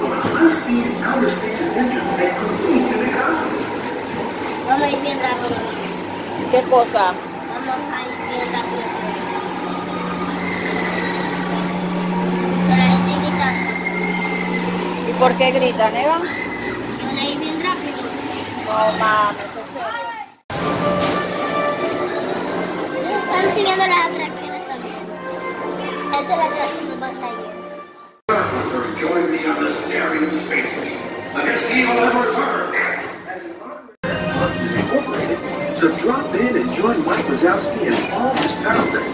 for high-speed outer space adventures that compete in the cosmos. Vamos a ir bien rápido. ¿Qué cosa? Vamos a ir bien rápido. Son la gente gritando. ¿Y por qué gritan, Eva? Que van a ir bien rápido. No mames, en serio. Están siguiendo las atracciones también. Esa es la atracción de Buzz Lightyear. Join me on this daring space mission against evil and return. As an honor is incorporated, so drop in and join Mike Wazowski and all his pals at